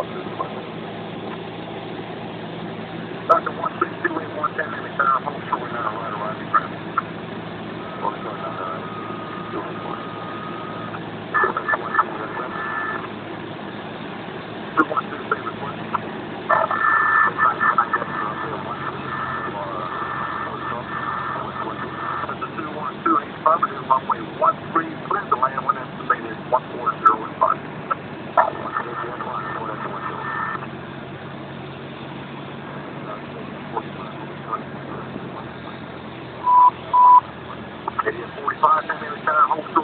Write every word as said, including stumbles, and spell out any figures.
Doctor one six two eight one ten, Navy Tower, hold short now, right around the ground. Hold short now, right two eight one. two one two, say request. That's a two one two eight five, and runway one three, clear to land when estimated one four zero and five. forty-five, ten minutes, hold